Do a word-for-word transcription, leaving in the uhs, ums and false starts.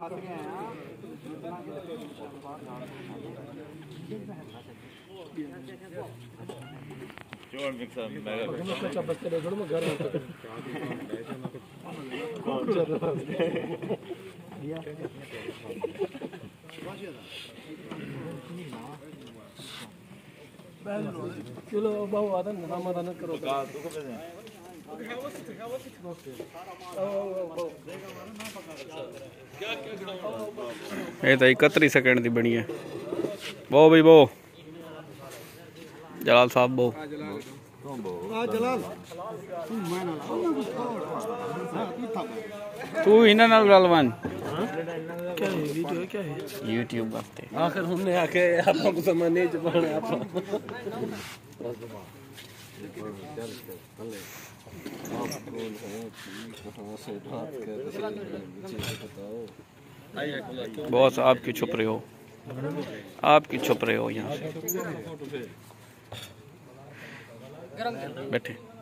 चलो बहु आता ना समाधान करो ये तो इकहत्तर सेकंड की बनी है। बो भाई बो जलाल साहब बो तू इन्हां नाल गलवान क्या है वीडियो क्या है यूट्यूब वास्ते आखिर हमने आके आपको कुछ समझने चपाने आप बॉस आप क्यों छुप रहे हो आप क्यों छुप रहे हो यहाँ से बैठे।